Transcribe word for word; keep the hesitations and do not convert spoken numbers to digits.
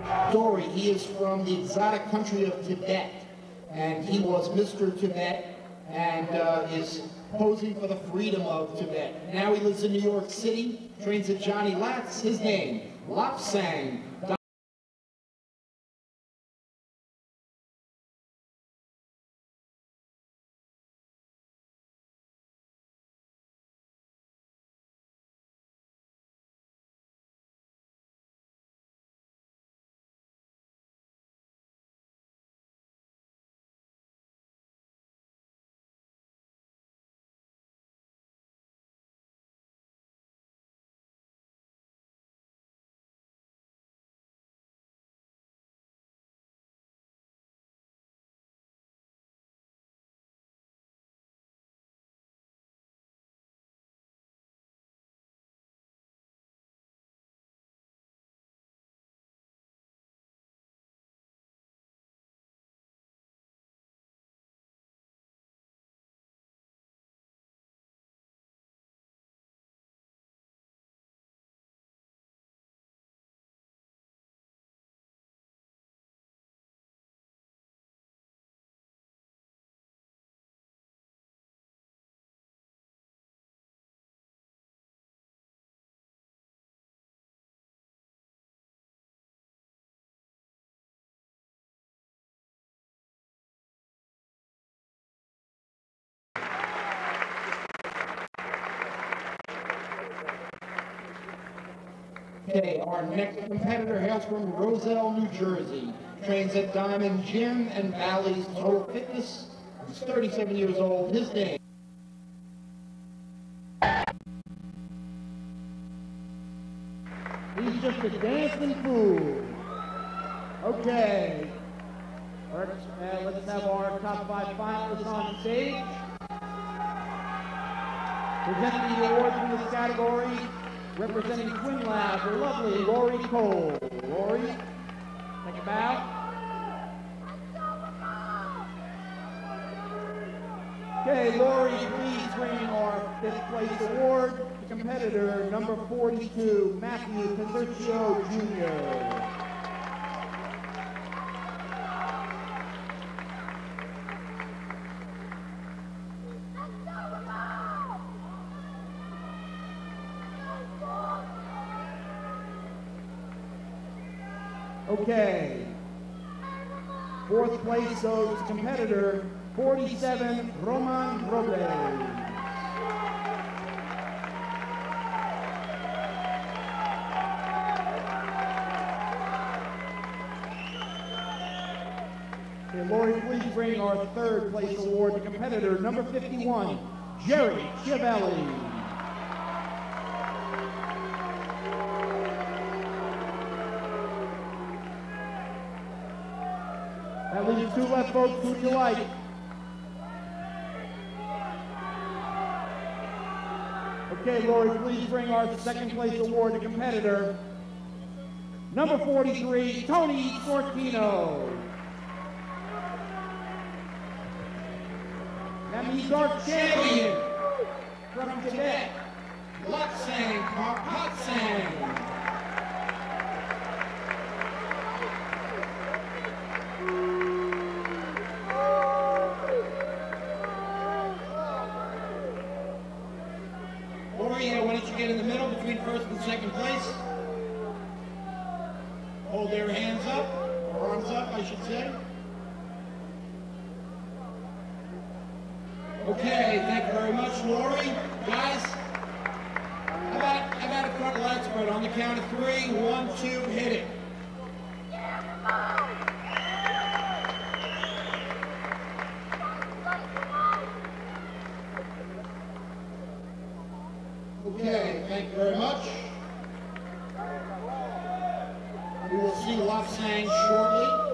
Story. He is from the exotic country of Tibet, and he was Mister Tibet, and uh, is posing for the freedom of Tibet. Now he lives in New York City, trains at Johnny Lat's. His name, LOPSANG. Okay, our next competitor hails from Roselle, New Jersey. Trains at Diamond Gym and Valley's Total Fitness. He's thirty-seven years old. His name. He's just a dancing fool. Okay. Let's, uh, let's have our top five finalists on stage. Presenting the awards in this category, representing Twin Lab, the lovely Lori Cole. Lori, take a bow. Okay, Lori, please bring our fifth place award to competitor number forty-two, Matthew Concercio Junior Okay. Fourth place goes to competitor forty-seven, Roman Robles. Okay, Lori, please bring our third place award to competitor number fifty-one, Jerry Chiavelli. That leaves two left, folks. Who do you like? Okay, Lori, please bring our second place award to competitor number forty-three, Tony Sortino. That means our champion from Tibet, LOPSANG, Dokpatsang. Why don't you get in the middle between first and second place? Hold their hands up, or arms up, I should say. Okay, thank you very much, Lori. Guys, how about, how about a front leg spread on the count of three? One, two, hit it. Okay, thank you very much. We will see LOPSANG shortly.